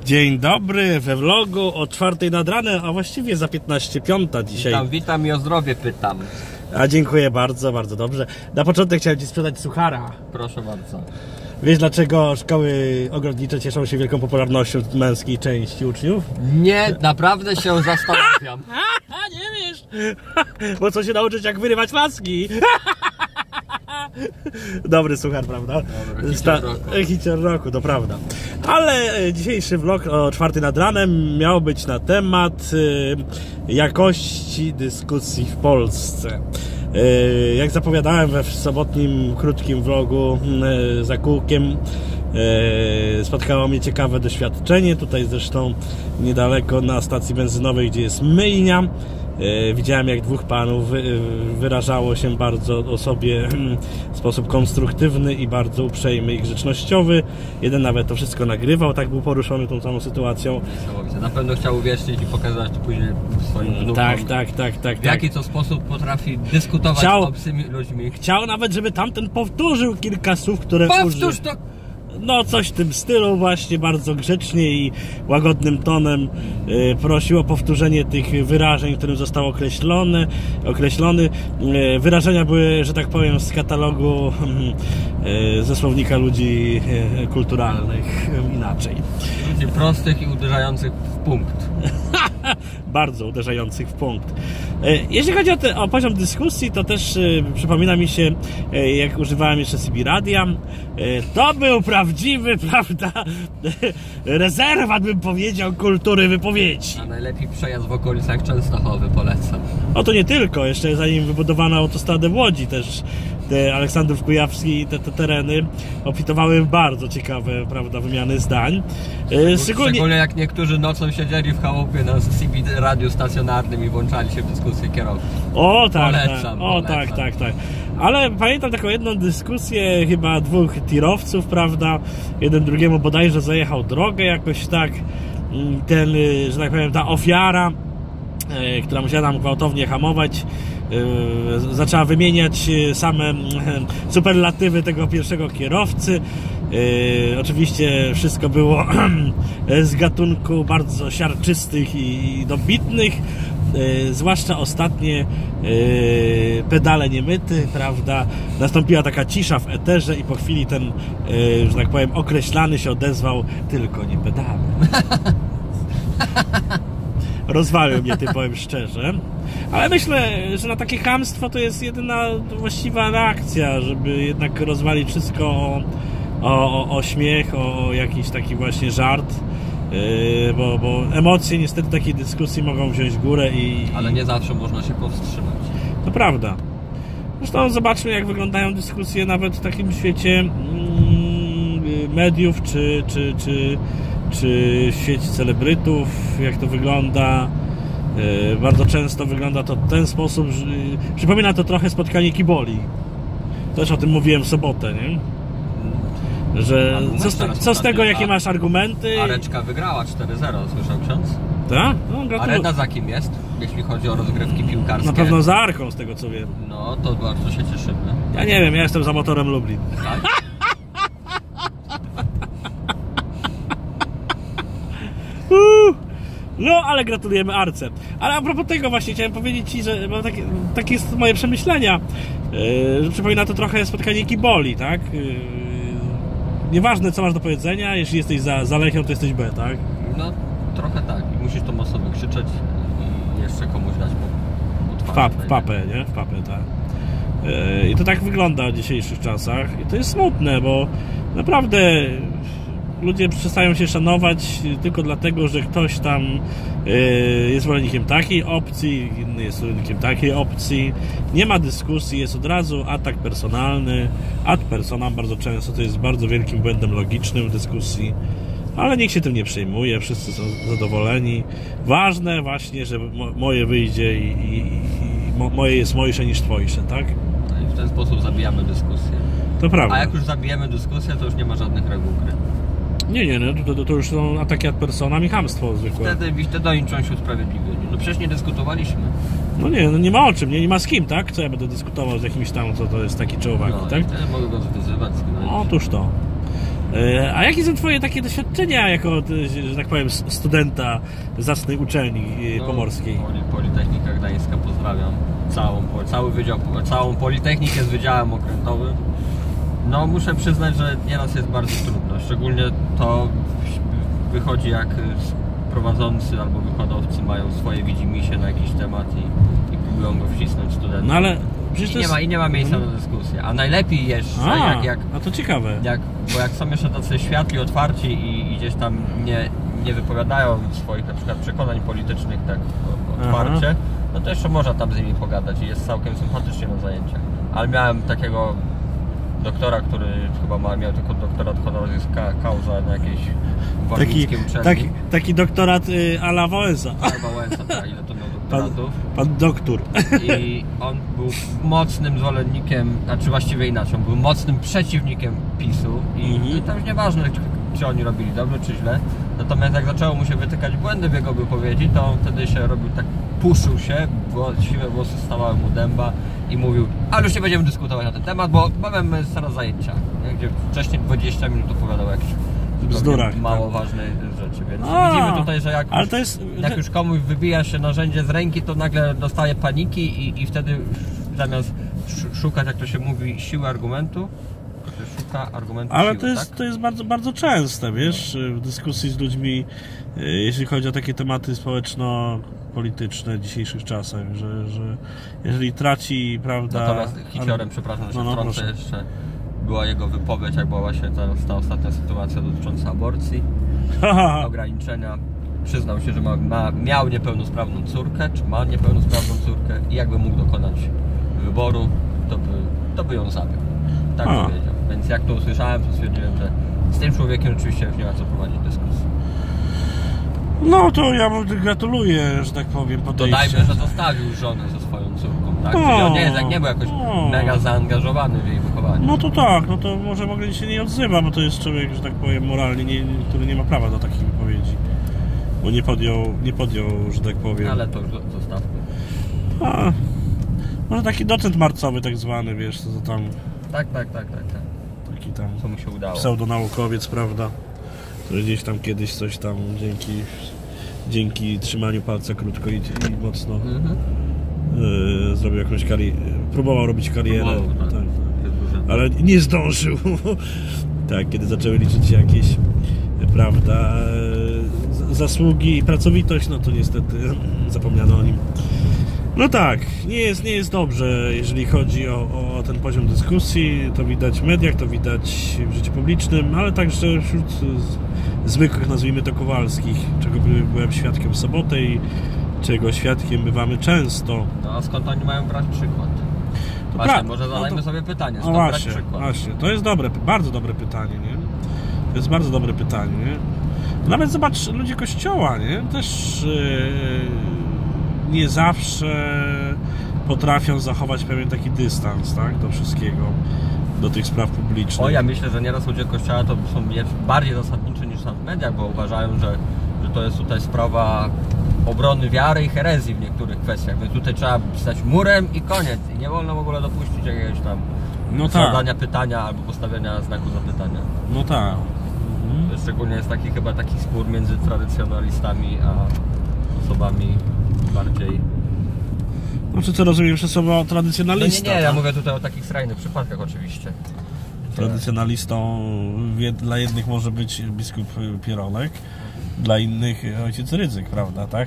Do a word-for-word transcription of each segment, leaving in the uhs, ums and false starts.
Dzień dobry, we vlogu o czwartej nad ranem, a właściwie za piętnaście piąta dzisiaj. Witam, witam i o zdrowie pytam. A dziękuję bardzo, bardzo dobrze. Na początek chciałem Ci sprzedać suchara. Proszę bardzo. Wiesz, dlaczego szkoły ogrodnicze cieszą się wielką popularnością męskiej części uczniów? Nie, naprawdę się zastanawiam. A nie wiesz, bo co się nauczyć, jak wyrywać laski. Dobry suchar, prawda? Dobry, hicior roku. Hicior roku, to prawda. Ale dzisiejszy vlog o czwartej nad ranem miał być na temat y, jakości dyskusji w Polsce. Y, jak zapowiadałem we sobotnim krótkim vlogu y, za kółkiem, y, spotkało mnie ciekawe doświadczenie. Tutaj zresztą niedaleko na stacji benzynowej, gdzie jest myjnia. Widziałem, jak dwóch panów wyrażało się bardzo o sobie w sposób konstruktywny i bardzo uprzejmy i grzecznościowy. Jeden nawet to wszystko nagrywał, tak był poruszony tą całą sytuacją. Na pewno chciał uwierzyć i pokazać to później swoim wnukom. Tak, tak, tak, tak. W jaki to sposób potrafi dyskutować chciał, z obcymi ludźmi. Chciał nawet, żeby tamten powtórzył kilka słów, które Powtórz użył. to! No coś w tym stylu właśnie, bardzo grzecznie i łagodnym tonem y, prosił o powtórzenie tych wyrażeń, którym został określony. określony. Y, wyrażenia były, że tak powiem, z katalogu y, ze słownika ludzi y, kulturalnych, y, inaczej. Ludzi prostych i uderzających w punkt. Bardzo uderzających w punkt. Jeśli chodzi o, te, o poziom dyskusji, to też y, przypomina mi się, y, jak używałem jeszcze C B Radia, y, to był prawdziwy, prawda, rezerwat, bym powiedział, kultury wypowiedzi. A najlepiej przejazd w okolicach Częstochowy, polecam. O to nie tylko, jeszcze zanim wybudowano autostradę w Łodzi, też te Aleksandrów Kujawski i te, te tereny obfitowały bardzo ciekawe, prawda, wymiany zdań. Szczególnie... Szczególnie jak niektórzy nocą siedzieli w chałupie na C B radiu stacjonarnym i włączali się w dyskusję kierowców. O tak, polecam, tak. O polecam. tak, tak, tak. Ale pamiętam taką jedną dyskusję chyba dwóch tirowców, prawda? Jeden drugiemu bodajże zajechał drogę jakoś tak. Ten, że tak powiem, ta ofiara, która musiała nam gwałtownie hamować, zaczęła wymieniać same superlatywy tego pierwszego kierowcy. Oczywiście wszystko było z gatunku bardzo siarczystych i dobitnych, zwłaszcza ostatnie pedale niemyty, prawda? Nastąpiła taka cisza w eterze i po chwili ten, że tak powiem, określany się odezwał: tylko nie pedale. Rozwalił mnie, ty, powiem szczerze. Ale myślę, że na takie chamstwo to jest jedyna właściwa reakcja, żeby jednak rozwalić wszystko o, o, o śmiech, o jakiś taki właśnie żart. Yy, bo, bo emocje niestety takiej dyskusji mogą wziąć górę i... Ale nie zawsze można się powstrzymać. To prawda. Zresztą zobaczmy, jak wyglądają dyskusje nawet w takim świecie mm, mediów, czy, czy, czy, czy w świecie celebrytów, jak to wygląda. Yy, bardzo często wygląda to w ten sposób, że yy, przypomina to trochę spotkanie kiboli. Też o tym mówiłem w sobotę, nie? Że co z, te, co z tego, jakie masz argumenty? Areczka wygrała cztery zero, słyszał ksiądz? Tak? No, Arena za kim jest, jeśli chodzi o rozgrywki piłkarskie? Na pewno za Arką, z tego co wiem. No, to bardzo się cieszymy. Ja nie wiem, ja jestem za Motorem Lublin. Tak? uh, no, ale gratulujemy Arce. Ale a propos tego właśnie chciałem powiedzieć Ci, że bo takie, takie jest moje przemyślenia, yy, że przypomina to trochę spotkanie kiboli, tak? Yy, Nieważne, co masz do powiedzenia, jeśli jesteś za, za Lechią, to jesteś B, tak? No, trochę tak. I musisz tą osobę krzyczeć i jeszcze komuś dać po, po twarzy. W papę, nie? W papę, tak. Yy, I to tak wygląda w dzisiejszych czasach. I to jest smutne, bo naprawdę ludzie przestają się szanować tylko dlatego, że ktoś tam yy, jest zwolennikiem takiej opcji, inny jest zwolennikiem takiej opcji. Nie ma dyskusji, jest od razu atak personalny. Ad personam bardzo często to jest bardzo wielkim błędem logicznym w dyskusji. Ale nikt się tym nie przejmuje, wszyscy są zadowoleni. Ważne właśnie, że mo moje wyjdzie i, i, i mo moje jest mojsze niż twojsze, tak? No i w ten sposób zabijamy dyskusję. To prawda. A jak już zabijemy dyskusję, to już nie ma żadnych reguł gry. Nie, nie, no to, to, to już są ataki ad personam i chamstwo zwykłe. Wtedy, wtedy oni czują się usprawiedliwieni. No przecież nie dyskutowaliśmy. No nie, no nie ma o czym, nie, nie ma z kim, tak? Co ja będę dyskutował z jakimś tam, co to jest taki czołowak, no, tak? Wtedy mogę go wyzywać. Otóż to. A jakie są twoje takie doświadczenia jako, że tak powiem, studenta zacnej uczelni no, pomorskiej? Politechnika Gdańska, pozdrawiam. Całą, cały wydział, całą Politechnikę z Wydziałem Okrętowym. No muszę przyznać, że nieraz jest bardzo trudno. Szczególnie to wychodzi, jak prowadzący albo wykładowcy mają swoje widzimisię na jakiś temat i, i próbują go wcisnąć studentom. No ale I nie, ma, I nie ma miejsca na dyskusję. A najlepiej jeszcze, A, jak, jak... a to ciekawe. Jak, bo jak są jeszcze tacy światli, otwarci i, i gdzieś tam nie, nie wypowiadają swoich na przykład przekonań politycznych tak otwarcie, Aha. no to jeszcze można tam z nimi pogadać i jest całkiem sympatycznie na zajęciach. Ale miałem takiego doktora, który chyba ma, miał tylko doktorat honoris causa na jakiejś warmińskiej uczelni. Taki, taki doktorat y, a la Wałęsa. A la Wałęsa, tak, ile to miał doktoratów. Pan, pan doktor. I on był mocnym zwolennikiem, znaczy właściwie inaczej, on był mocnym przeciwnikiem PiSu i, mhm. i to już nieważne, czy, czy oni robili dobrze, czy źle. Natomiast jak zaczęło mu się wytykać błędy w jego wypowiedzi, to on wtedy się robił tak, puszył się, bo siwe włosy stawały mu dęba i mówił, ale już nie będziemy dyskutować na ten temat, bo mamy zaraz zajęcia, nie? Gdzie wcześniej dwadzieścia minut opowiadał jakieś bzdurach, mało tak. ważne rzeczy, więc A, widzimy tutaj, że jak, już, to jest... jak już komuś wybija się narzędzie z ręki, to nagle dostaje paniki i, i wtedy zamiast szukać, jak to się mówi, siły argumentu, to szuka argumentu Ale siły, to jest, tak? to jest bardzo, bardzo częste, wiesz, w dyskusji z ludźmi, jeśli chodzi o takie tematy społeczno-polityczne w dzisiejszych czasach, że, że jeżeli traci, prawda... Natomiast Hitlerem, ale... przepraszam, że się no, no, wtrącę proszę. jeszcze, była jego wypowiedź, jak była właśnie ta, ta ostatnia sytuacja dotycząca aborcji, ograniczenia. Przyznał się, że ma, ma, miał niepełnosprawną córkę, czy ma niepełnosprawną córkę i jakby mógł dokonać wyboru, to by, to by ją zabił. Tak A. powiedział. Więc jak to usłyszałem, to stwierdziłem, że z tym człowiekiem oczywiście już nie ma co prowadzić dyskusji. No to ja mu gratuluję, że tak powiem, podejścia. Dodajmy, że zostawił żonę ze swoją córką, tak? O, Czyli on nie jest, jak nie był jakoś o. mega zaangażowany w jej wychowanie. No to tak, no to może w ogóle się nie odzywa, bo to jest człowiek, że tak powiem, moralnie, nie, który nie ma prawa do takich wypowiedzi. Bo nie podjął, nie podjął, że tak powiem... Ale to już zostawmy. A, może taki docent marcowy tak zwany, wiesz, co to tam... Tak, tak, tak, tak, tak. Taki tam... Co mu się udało. Pseudonaukowiec, prawda? Który gdzieś tam kiedyś coś tam dzięki... Dzięki trzymaniu palca krótko i, i mocno mhm. y, zrobił jakąś karierę, próbował robić karierę, Próbował, tak. Tak, tak. Ale nie zdążył. Tak, kiedy zaczęły liczyć się jakieś, prawda, zasługi i pracowitość, no to niestety zapomniano o nim. No tak, nie jest, nie jest dobrze, jeżeli chodzi o, o ten poziom dyskusji, to widać w mediach, to widać w życiu publicznym, ale także wśród zwykłych, nazwijmy to, Kowalskich, czego byłem świadkiem w sobotę i czego świadkiem bywamy często. No a skąd oni mają brać przykład? To właśnie, pra... może zadajmy no to... sobie pytanie, skąd no właśnie, brać przykład? Właśnie, to jest dobre, bardzo dobre pytanie, nie? To jest bardzo dobre pytanie, nie? Nawet zobacz, ludzie Kościoła, nie? Też yy, nie zawsze potrafią zachować pewien taki dystans, tak? Do wszystkiego, do tych spraw publicznych. O, ja myślę, że nieraz ludzie Kościoła to są bardziej zasadniczy niż tam w mediach, bo uważają, że, że to jest tutaj sprawa obrony wiary i herezji w niektórych kwestiach, więc tutaj trzeba stać murem i koniec. I nie wolno w ogóle dopuścić jakiegoś tam no zadania tak. pytania albo postawienia znaku zapytania. No tak. Mhm. Szczególnie jest taki chyba taki spór między tradycjonalistami a osobami bardziej... Znaczy co rozumiem przez słowo tradycjonalista? No nie, nie, ja tak? mówię tutaj o takich skrajnych przypadkach oczywiście. Tradycjonalistą dla jednych może być biskup Pieronek, dla innych ojciec Rydzyk, prawda, tak?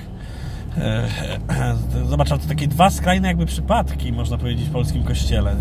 Zobacz, to takie dwa skrajne jakby przypadki, można powiedzieć, w polskim kościele.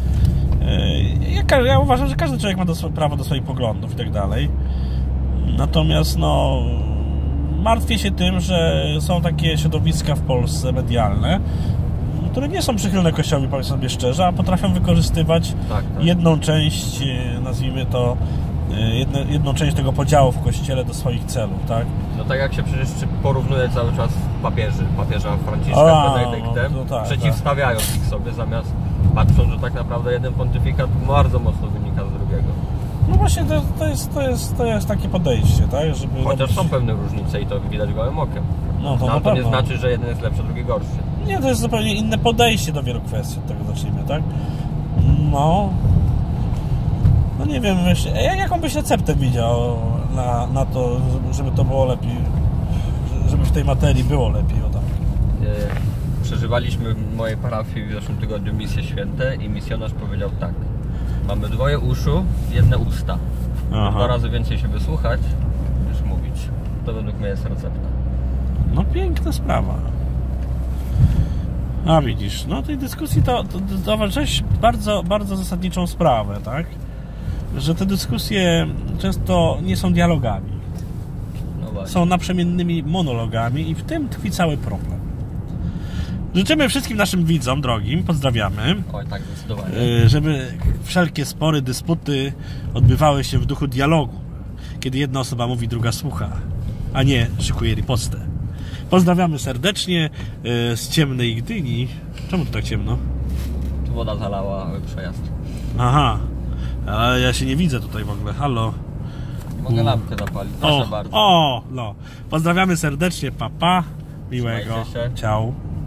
Ja uważam, że każdy człowiek ma do, prawo do swoich poglądów i tak dalej. Natomiast no martwię się tym, że są takie środowiska w Polsce medialne, które nie są przychylne Kościołowi, powiem sobie szczerze, a potrafią wykorzystywać tak, tak. jedną część, nazwijmy to, jedno, jedną część tego podziału w Kościele do swoich celów, tak? No tak jak się przecież porównuje cały czas papieży, papieża Franciszka z Benedyktem, no tak, przeciwstawiając tak. ich sobie, zamiast patrząc, że tak naprawdę jeden pontyfikat bardzo mocno wynika z drugiego. No właśnie to, to, jest, to, jest, to jest takie podejście, tak? Żeby Chociaż robić... są pewne różnice i to widać gołym okiem. No to, no, to nie znaczy, że jeden jest lepszy, a drugi gorszy. Nie, to jest zupełnie inne podejście do wielu kwestii, od tego zacznijmy, tak? No. No nie wiem, myślę, jaką byś receptę widział na, na to, żeby to było lepiej, żeby w tej materii było lepiej, o tak. Przeżywaliśmy w mojej parafii w zeszłym tygodniu misje święte i misjonarz powiedział tak: mamy dwoje uszu, jedne usta. Aha. Dwa razy więcej się wysłuchać niż mówić. To według mnie jest recepta. No piękna sprawa. A widzisz, no tej dyskusji to, to, to zauważyłeś bardzo, bardzo zasadniczą sprawę, tak? Że te dyskusje często nie są dialogami. No właśnie. Są naprzemiennymi monologami i w tym tkwi cały problem. Życzymy wszystkim naszym widzom drogim, pozdrawiamy. Oj, tak, zdecydowanie. Żeby wszelkie spory, dysputy odbywały się w duchu dialogu. Kiedy jedna osoba mówi, druga słucha, a nie szykuje ripostę. Pozdrawiamy serdecznie z ciemnej Gdyni. Czemu tu tak ciemno? Tu woda zalała przejazd. Aha, ale ja się nie widzę tutaj w ogóle. Halo. Mogę lampkę zapalić, proszę o, bardzo. O, no. Pozdrawiamy serdecznie, papa. Miłego. Ciao.